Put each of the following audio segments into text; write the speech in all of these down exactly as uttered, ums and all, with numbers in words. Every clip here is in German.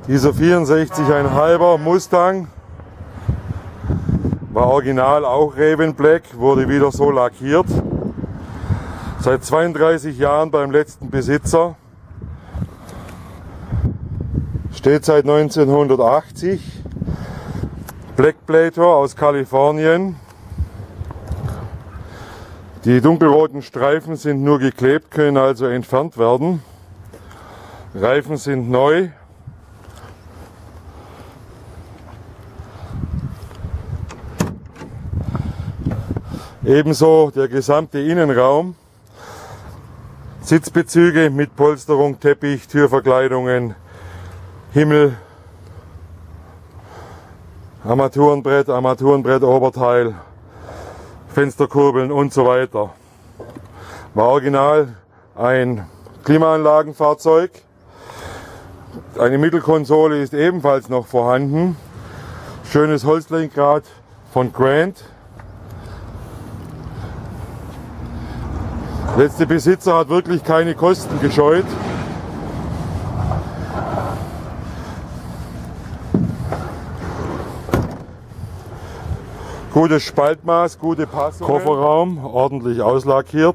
Dieser vierundsechzig Komma fünf Mustang war original auch Raven Black, wurde wieder so lackiert. Seit zweiunddreißig Jahren beim letzten Besitzer. Steht seit neunzehnhundertachtzig. Black Plator aus Kalifornien. Die dunkelroten Streifen sind nur geklebt, können also entfernt werden. Reifen sind neu. Ebenso der gesamte Innenraum. Sitzbezüge mit Polsterung, Teppich, Türverkleidungen, Himmel, Armaturenbrett, Armaturenbrett, Oberteil, Fensterkurbeln und so weiter. War original ein Klimaanlagenfahrzeug. Eine Mittelkonsole ist ebenfalls noch vorhanden. Schönes Holzlenkrad von Grant. Letzte Besitzer hat wirklich keine Kosten gescheut. Gutes Spaltmaß, gute Passung. Kofferraum ordentlich auslackiert.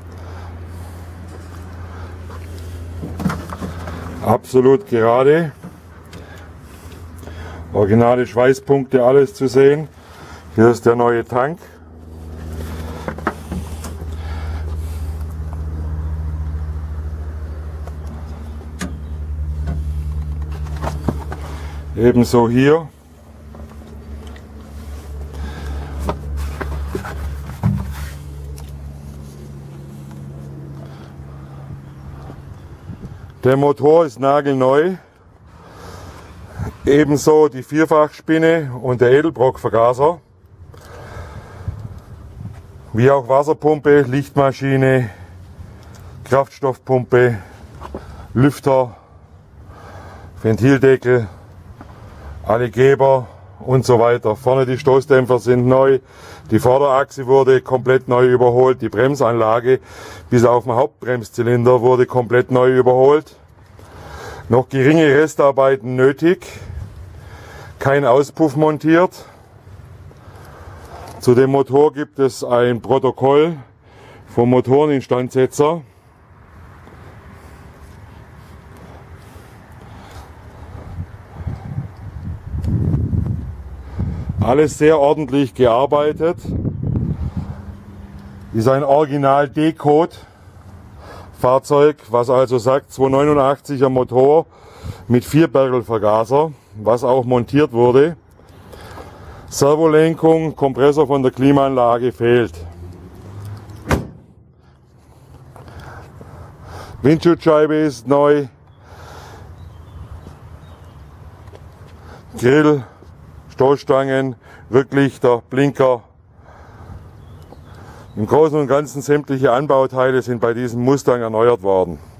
Absolut gerade. Originale Schweißpunkte, alles zu sehen. Hier ist der neue Tank. Ebenso hier. Der Motor ist nagelneu. Ebenso die Vierfachspinne und der Edelbrockvergaser. Wie auch Wasserpumpe, Lichtmaschine, Kraftstoffpumpe, Lüfter, Ventildeckel, alle Geber und so weiter. Vorne die Stoßdämpfer sind neu, die Vorderachse wurde komplett neu überholt, die Bremsanlage bis auf den Hauptbremszylinder wurde komplett neu überholt. Noch geringe Restarbeiten nötig, kein Auspuff montiert. Zu dem Motor gibt es ein Protokoll vom Motoreninstandsetzer. Alles sehr ordentlich gearbeitet. Ist ein Original D-Code Fahrzeug, was also sagt zweihundertneunundachtziger Motor mit Vierbergelvergaser, was auch montiert wurde. Servolenkung, Kompressor von der Klimaanlage fehlt. Windschutzscheibe ist neu. Grill, Stoßstangen, Rücklichter, Blinker. Im Großen und Ganzen sämtliche Anbauteile sind bei diesem Mustang erneuert worden.